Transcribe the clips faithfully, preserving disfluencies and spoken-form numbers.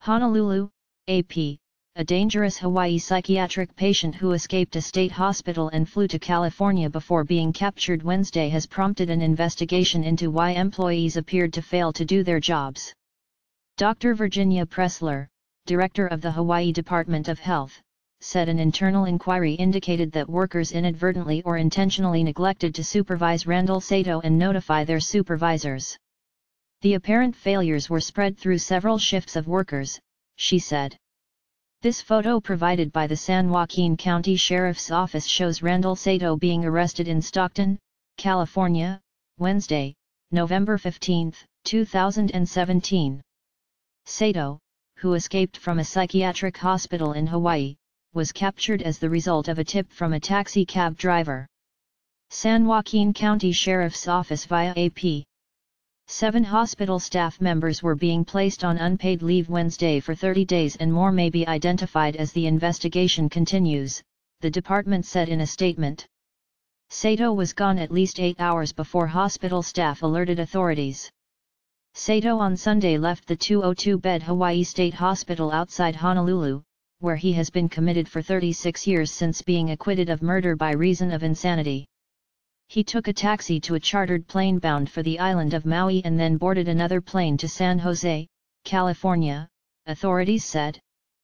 Honolulu, A P, a dangerous Hawaii psychiatric patient who escaped a state hospital and flew to California before being captured Wednesday has prompted an investigation into why employees appeared to fail to do their jobs. Doctor Virginia Pressler, director of the Hawaii Department of Health, said an internal inquiry indicated that workers inadvertently or intentionally neglected to supervise Randall Sato and notify their supervisors. The apparent failures were spread through several shifts of workers, she said. This photo provided by the San Joaquin County Sheriff's Office shows Randall Sato being arrested in Stockton, California, Wednesday, November fifteenth, two thousand seventeen. Sato, who escaped from a psychiatric hospital in Hawaii, was captured as the result of a tip from a taxi cab driver. San Joaquin County Sheriff's Office via A P. Seven hospital staff members were being placed on unpaid leave Wednesday for thirty days and more may be identified as the investigation continues, the department said in a statement. Sato was gone at least eight hours before hospital staff alerted authorities. Sato on Sunday left the two oh two bed Hawaii State Hospital outside Honolulu, where he has been committed for thirty-six years since being acquitted of murder by reason of insanity. He took a taxi to a chartered plane bound for the island of Maui and then boarded another plane to San Jose, California, authorities said.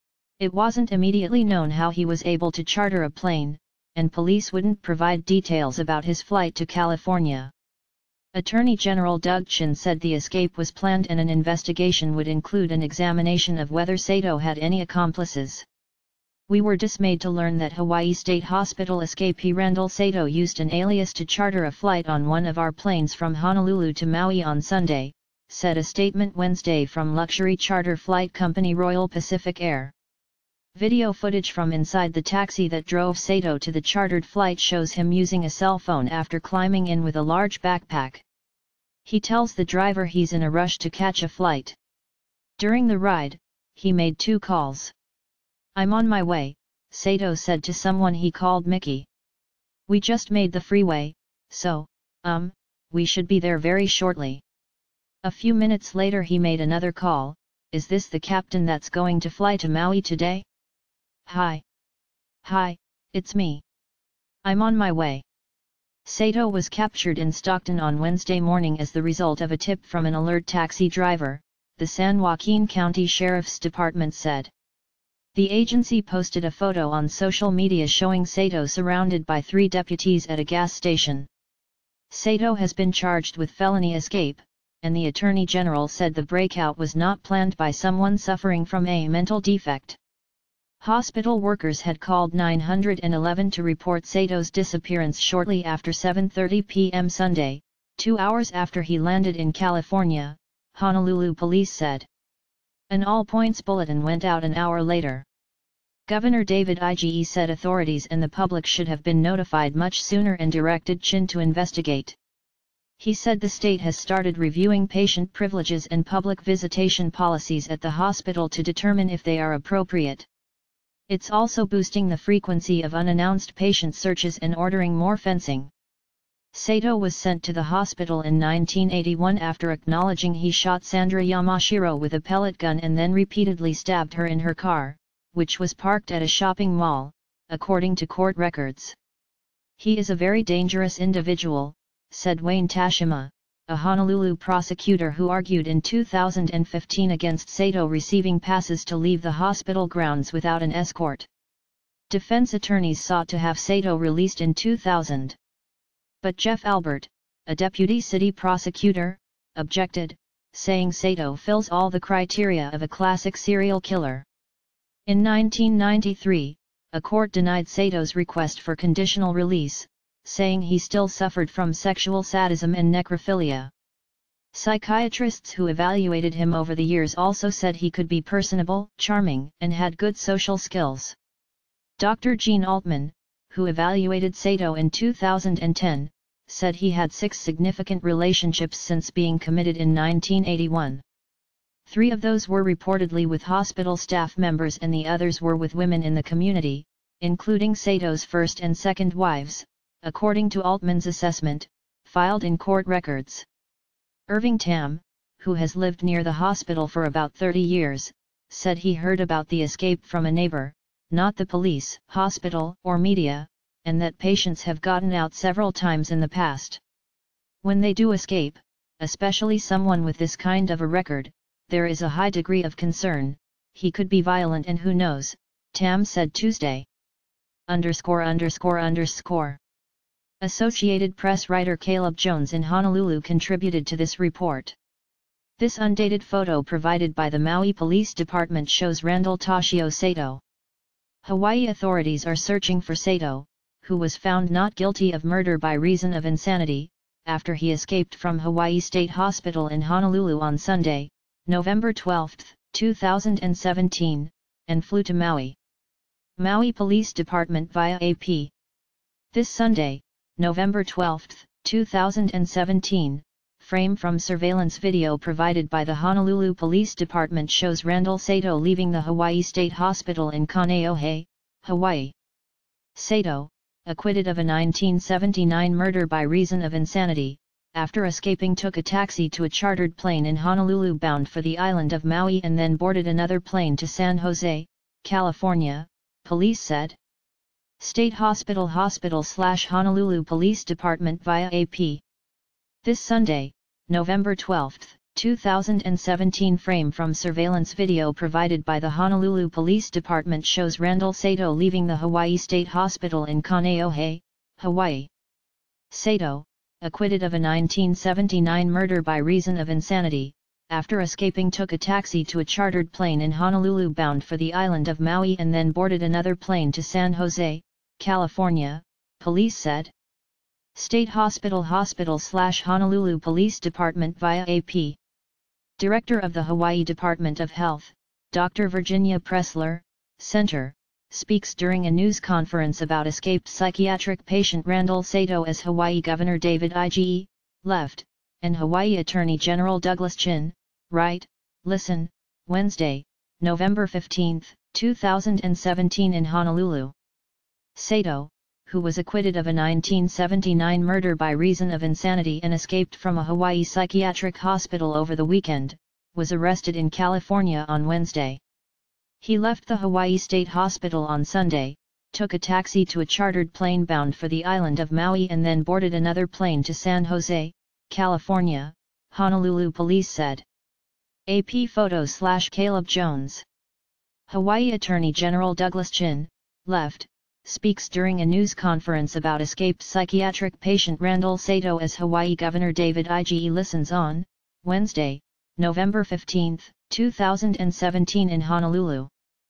It wasn't immediately known how he was able to charter a plane, and police wouldn't provide details about his flight to California. Attorney General Doug Chin said the escape was planned and an investigation would include an examination of whether Sato had any accomplices. We were dismayed to learn that Hawaii State Hospital escapee Randall Sato used an alias to charter a flight on one of our planes from Honolulu to Maui on Sunday, said a statement Wednesday from luxury charter flight company Royal Pacific Air. Video footage from inside the taxi that drove Sato to the chartered flight shows him using a cell phone after climbing in with a large backpack. He tells the driver he's in a rush to catch a flight. During the ride, he made two calls. "I'm on my way," Sato said to someone he called Mickey. "We just made the freeway, so, um, we should be there very shortly." A few minutes later he made another call. "Is this the captain that's going to fly to Maui today?" "Hi. Hi, it's me. I'm on my way." Sato was captured in Stockton on Wednesday morning as the result of a tip from an alert taxi driver, the San Joaquin County Sheriff's Department said. The agency posted a photo on social media showing Sato surrounded by three deputies at a gas station. Sato has been charged with felony escape, and the Attorney General said the breakout was not planned by someone suffering from a mental defect. Hospital workers had called nine one one to report Sato's disappearance shortly after seven thirty p m Sunday, two hours after he landed in California, Honolulu police said. An all-points bulletin went out an hour later. Governor David Ige said authorities and the public should have been notified much sooner and directed Chin to investigate. He said the state has started reviewing patient privileges and public visitation policies at the hospital to determine if they are appropriate. It's also boosting the frequency of unannounced patient searches and ordering more fencing. Sato was sent to the hospital in nineteen eighty-one after acknowledging he shot Sandra Yamashiro with a pellet gun and then repeatedly stabbed her in her car, which was parked at a shopping mall, according to court records. "He is a very dangerous individual," said Wayne Tashima, a Honolulu prosecutor who argued in two thousand fifteen against Sato receiving passes to leave the hospital grounds without an escort. Defense attorneys sought to have Sato released in two thousand. But Jeff Albert, a deputy city prosecutor, objected, saying Sato fills all the criteria of a classic serial killer. In nineteen ninety-three, a court denied Sato's request for conditional release, saying he still suffered from sexual sadism and necrophilia. Psychiatrists who evaluated him over the years also said he could be personable, charming, and had good social skills. Doctor Gene Altman, who evaluated Sato in two thousand ten, said he had six significant relationships since being committed in nineteen eighty-one. Three of those were reportedly with hospital staff members and the others were with women in the community, including Sato's first and second wives, according to Altman's assessment, filed in court records. Irving Tam, who has lived near the hospital for about thirty years, said he heard about the escape from a neighbor, not the police, hospital, or media, and that patients have gotten out several times in the past. When they do escape, especially someone with this kind of a record, there is a high degree of concern. He could be violent and who knows, Tam said Tuesday. Underscore underscore underscore. Associated Press writer Caleb Jones in Honolulu contributed to this report. This undated photo provided by the Maui Police Department shows Randall Toshio Sato. Hawaii authorities are searching for Sato, who was found not guilty of murder by reason of insanity, after he escaped from Hawaii State Hospital in Honolulu on Sunday, November twelfth, two thousand seventeen, and flew to Maui. Maui Police Department via A P. This Sunday, November twelfth, two thousand seventeen, frame from surveillance video provided by the Honolulu Police Department shows Randall Sato leaving the Hawaii State Hospital in Kaneohe, Hawaii. Sato, acquitted of a nineteen seventy-nine murder by reason of insanity, after escaping took a taxi to a chartered plane in Honolulu bound for the island of Maui and then boarded another plane to San Jose, California, police said. State Hospital Hospital slash Honolulu Police Department via A P. This Sunday, November twelfth, two thousand seventeen frame from surveillance video provided by the Honolulu Police Department shows Randall Sato leaving the Hawaii State Hospital in Kaneohe, Hawaii. Sato, acquitted of a nineteen seventy-nine murder by reason of insanity, after escaping took a taxi to a chartered plane in Honolulu bound for the island of Maui and then boarded another plane to San Jose, California, police said. State Hospital Hospital slash Honolulu Police Department via A P. Director of the Hawaii Department of Health, Doctor Virginia Pressler, Center, speaks during a news conference about escaped psychiatric patient Randall Sato as Hawaii Governor David Ige, left, and Hawaii Attorney General Douglas Chin, right, listen, Wednesday, November fifteenth, two thousand seventeen in Honolulu. Sato, who was acquitted of a nineteen seventy-nine murder by reason of insanity and escaped from a Hawaii psychiatric hospital over the weekend, was arrested in California on Wednesday. He left the Hawaii State Hospital on Sunday, took a taxi to a chartered plane bound for the island of Maui and then boarded another plane to San Jose, California, Honolulu police said. A P photo slash Caleb Jones. Hawaii Attorney General Douglas Chin, left, speaks during a news conference about escaped psychiatric patient Randall Sato as Hawaii Governor David Ige listens on, Wednesday, November fifteenth, two thousand seventeen in Honolulu.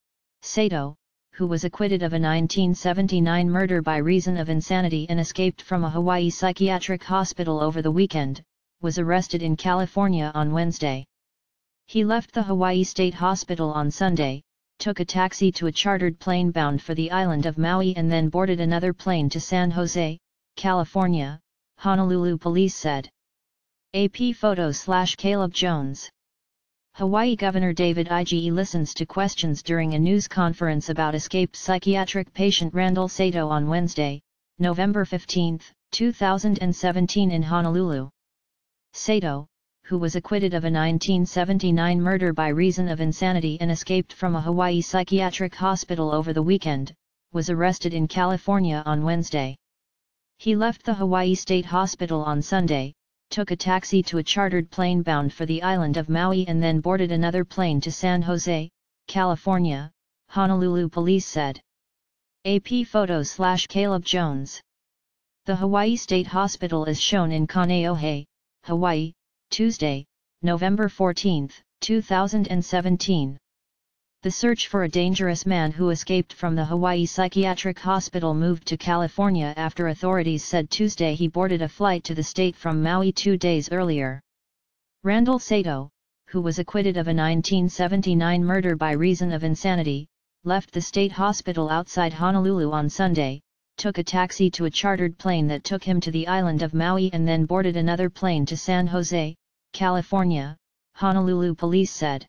Sato, who was acquitted of a nineteen seventy-nine murder by reason of insanity and escaped from a Hawaii psychiatric hospital over the weekend, was arrested in California on Wednesday. He left the Hawaii State Hospital on Sunday, took a taxi to a chartered plane bound for the island of Maui and then boarded another plane to San Jose, California, Honolulu police said. A P photo slash Caleb Jones. Hawaii Governor David Ige listens to questions during a news conference about escaped psychiatric patient Randall Sato on Wednesday, November fifteenth, two thousand seventeen in Honolulu. Sato, who was acquitted of a nineteen seventy-nine murder by reason of insanity and escaped from a Hawaii psychiatric hospital over the weekend, was arrested in California on Wednesday. He left the Hawaii State Hospital on Sunday, took a taxi to a chartered plane bound for the island of Maui and then boarded another plane to San Jose, California, Honolulu police said. A P photo slash Caleb Jones. The Hawaii State Hospital is shown in Kaneohe, Hawaii, Tuesday, November fourteenth, two thousand seventeen. The search for a dangerous man who escaped from the Hawaii Psychiatric Hospital moved to California after authorities said Tuesday he boarded a flight to the state from Maui two days earlier. Randall Sato, who was acquitted of a nineteen seventy-nine murder by reason of insanity, left the state hospital outside Honolulu on Sunday, took a taxi to a chartered plane that took him to the island of Maui and then boarded another plane to San Jose, California, Honolulu police said.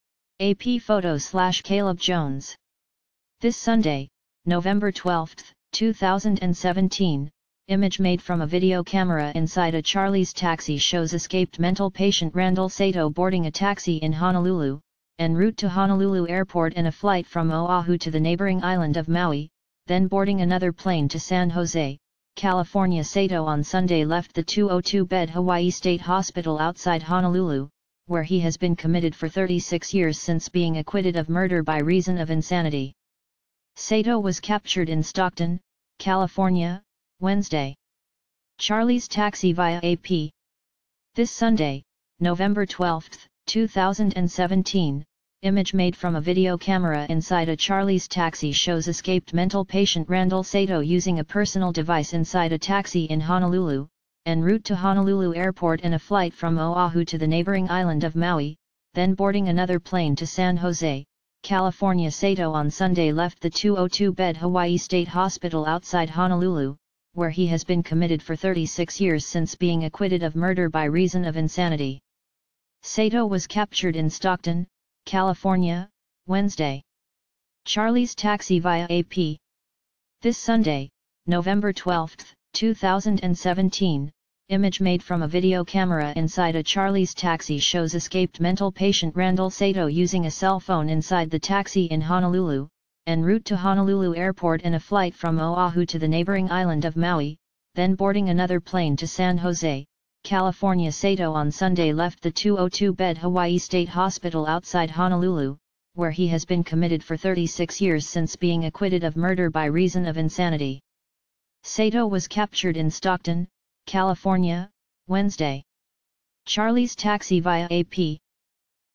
A P photo slash Caleb Jones. This Sunday, November twelfth, two thousand seventeen, image made from a video camera inside a Charlie's taxi shows escaped mental patient Randall Sato boarding a taxi in Honolulu, en route to Honolulu Airport and a flight from Oahu to the neighboring island of Maui, then boarding another plane to San Jose, California. Sato on Sunday left the two oh two bed Hawaii State Hospital outside Honolulu, where he has been committed for thirty-six years since being acquitted of murder by reason of insanity. Sato was captured in Stockton, California, Wednesday. Charlie's Taxi via A P. This Sunday, November twelfth, two thousand seventeen, image made from a video camera inside a Charlie's Taxi shows escaped mental patient Randall Sato using a personal device inside a taxi in Honolulu, en route to Honolulu Airport and a flight from Oahu to the neighboring island of Maui, then boarding another plane to San Jose, California. Sato on Sunday left the two oh two bed Hawaii State Hospital outside Honolulu, where he has been committed for thirty-six years since being acquitted of murder by reason of insanity. Sato was captured in Stockton, California, Wednesday. Charlie's Taxi via A P. This Sunday, November twelfth, two thousand seventeen, image made from a video camera inside a Charlie's Taxi shows escaped mental patient Randall Sato using a cell phone inside the taxi in Honolulu, en route to Honolulu Airport and a flight from Oahu to the neighboring island of Maui, then boarding another plane to San Jose, California. Sato on Sunday left the two oh two bed Hawaii State Hospital outside Honolulu, where he has been committed for thirty-six years since being acquitted of murder by reason of insanity. Sato was captured in Stockton, California, Wednesday. Charlie's Taxi via A P.